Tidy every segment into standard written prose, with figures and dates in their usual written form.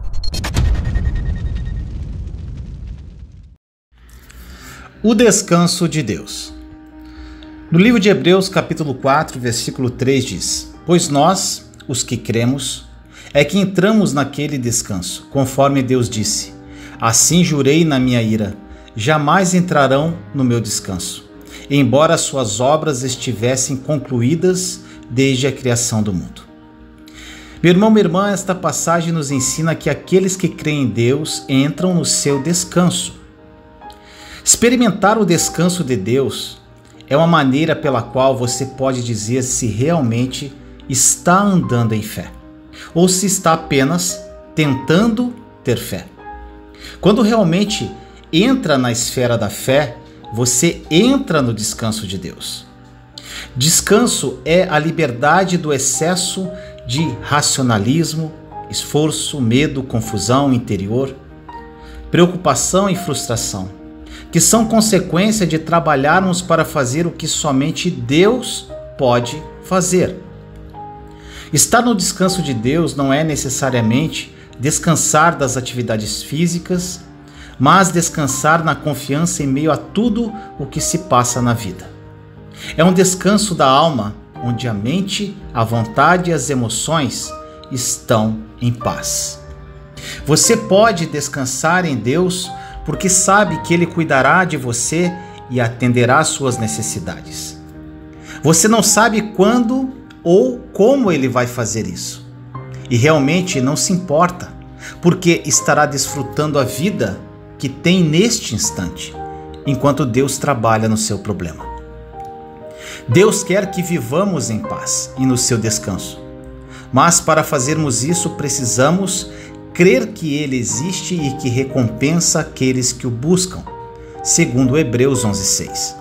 O descanso de Deus. No livro de Hebreus, capítulo 4, versículo 3 diz: Pois nós, os que cremos, é que entramos naquele descanso, conforme Deus disse: Assim jurei na minha ira, jamais entrarão no meu descanso, embora suas obras estivessem concluídas desde a criação do mundo. Meu irmão, minha irmã, esta passagem nos ensina que aqueles que creem em Deus entram no seu descanso. Experimentar o descanso de Deus é uma maneira pela qual você pode dizer se realmente está andando em fé, ou se está apenas tentando ter fé. Quando realmente entra na esfera da fé, você entra no descanso de Deus. Descanso é a liberdade do excesso de racionalismo, esforço, medo, confusão interior, preocupação e frustração, que são consequência de trabalharmos para fazer o que somente Deus pode fazer. Estar no descanso de Deus não é necessariamente descansar das atividades físicas, mas descansar na confiança em meio a tudo o que se passa na vida. É um descanso da alma, onde a mente, a vontade e as emoções estão em paz. Você pode descansar em Deus porque sabe que Ele cuidará de você e atenderá às suas necessidades. Você não sabe quando ou como Ele vai fazer isso. E realmente não se importa, porque estará desfrutando a vida que tem neste instante, enquanto Deus trabalha no seu problema. Deus quer que vivamos em paz e no seu descanso. Mas para fazermos isso, precisamos crer que Ele existe e que recompensa aqueles que o buscam, segundo Hebreus 11:6.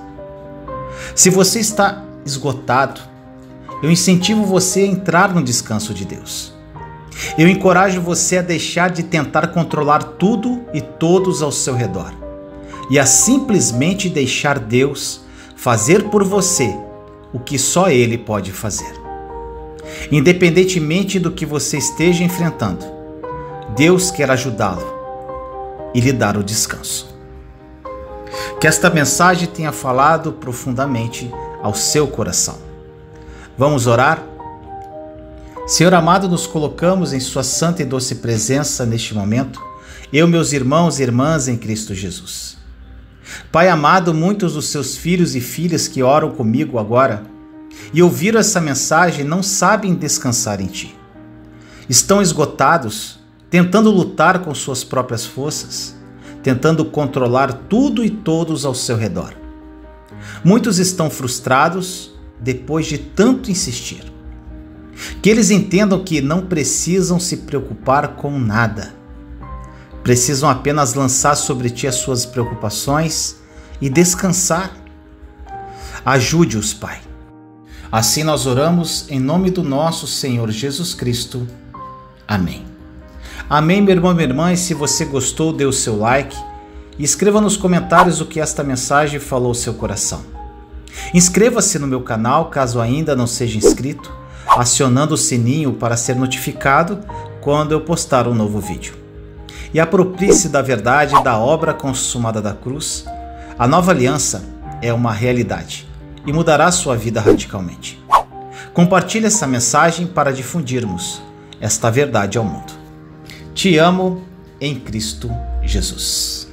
Se você está esgotado, eu incentivo você a entrar no descanso de Deus. Eu encorajo você a deixar de tentar controlar tudo e todos ao seu redor e a simplesmente deixar Deus fazer por você o que só Ele pode fazer. Independentemente do que você esteja enfrentando, Deus quer ajudá-lo e lhe dar o descanso. Que esta mensagem tenha falado profundamente ao seu coração. Vamos orar? Senhor amado, nos colocamos em sua santa e doce presença neste momento, eu, meus irmãos e irmãs em Cristo Jesus. Pai amado, muitos dos seus filhos e filhas que oram comigo agora e ouviram essa mensagem não sabem descansar em Ti. Estão esgotados, tentando lutar com suas próprias forças, tentando controlar tudo e todos ao seu redor. Muitos estão frustrados depois de tanto insistir. Que eles entendam que não precisam se preocupar com nada. Precisam apenas lançar sobre Ti as suas preocupações e descansar. Ajude-os, Pai. Assim nós oramos em nome do nosso Senhor Jesus Cristo. Amém. Amém, meu irmão, minha irmã, e se você gostou, dê o seu like e escreva nos comentários o que esta mensagem falou ao seu coração. Inscreva-se no meu canal, caso ainda não seja inscrito, acionando o sininho para ser notificado quando eu postar um novo vídeo. E aproprie-se da verdade da obra consumada da cruz. A nova aliança é uma realidade e mudará sua vida radicalmente. Compartilhe essa mensagem para difundirmos esta verdade ao mundo. Te amo em Cristo Jesus.